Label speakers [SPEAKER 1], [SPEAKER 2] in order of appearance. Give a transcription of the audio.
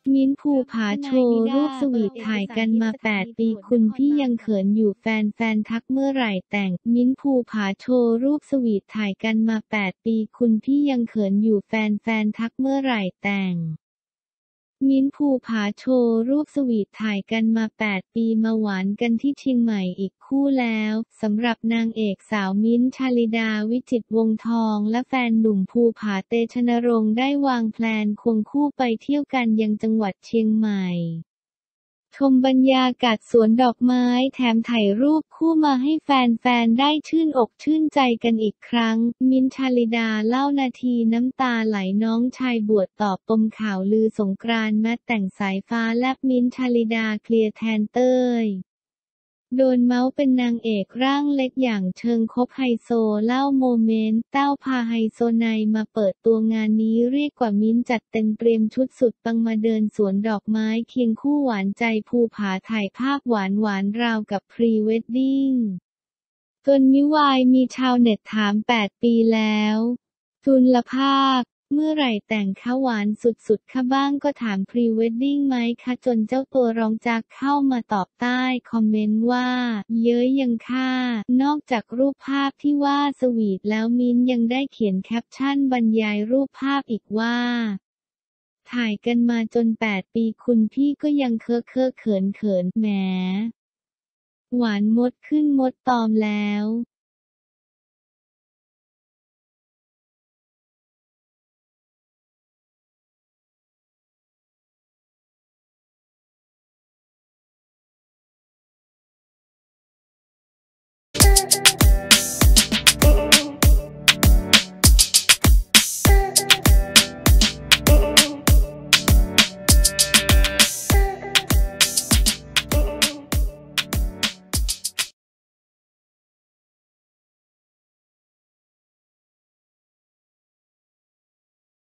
[SPEAKER 1] มิ้นท์ภูผาโชว์รูปสวีทถ่ายกันมา8 ปีคุณพี่ยังเขินอยู่แฟนทักเมื่อไหร่แต่งมิ้นท์ภูผาโชว์รูปสวีทถ่ายกันมา8 ปีคุณพี่ยังเขินอยู่แฟนทักเมื่อไหร่แต่งมิ้นท์ภูผาโชว์รูปสวีทถ่ายกันมา8 ปีมาหวานกันที่เชียงใหม่อีกคู่แล้วสำหรับนางเอกสาวมิ้นท์ชาลิดาวิจิตรวงศ์ทองและแฟนหนุ่มภูผาเตชะนรงค์ได้วางแพลนควงคู่ไปเที่ยวกันยังจังหวัดเชียงใหม่ชมบรรยากาศสวนดอกไม้แถมถ่ายรูปคู่มาให้แฟนๆได้ชื่นอกชื่นใจกันอีกครั้งมิ้นท์ชาลิดาเล่านาทีน้ำตาไหลน้องชายบวชตอบปมข่าวลือสงกรานต์แมทแต่งสายฟ้าแลบมิ้นท์ชาลิดาเคลียร์แทนเต้ยโดนเมาส์เป็นนางเอกร่างเล็กอย่างเชิงคบไฮโซเล่าโมเมนต์เต้าพาไฮโซไนมาเปิดตัวงานนี้เรียกกว่ามิ้นท์จัดเต็มเตรียมชุดสุดปังมาเดินสวนดอกไม้เคียงคู่หวานใจภูผาถ่ายภาพหวานราวกับพรีเวดดิ้งจนมิวายมีชาวเน็ตถาม8 ปีแล้วจุลภาคเมื่อไหร่แต่งคะหวานสุดๆคะบ้างก็ถามพรีเวดดิ้งไหมคะจนเจ้าตัวร้องจักเข้ามาตอบใต้คอมเมนต์ว่าเย้ยยังค่ะนอกจากรูปภาพที่ว่าสวีทแล้วมิ้นยังได้เขียนแคปชั่นบรรยายรูปภาพอีกว่าถ่ายกันมาจน8 ปีคุณพี่ก็ยังเขินแหมหวานมดขึ้นมดตอมแล้ว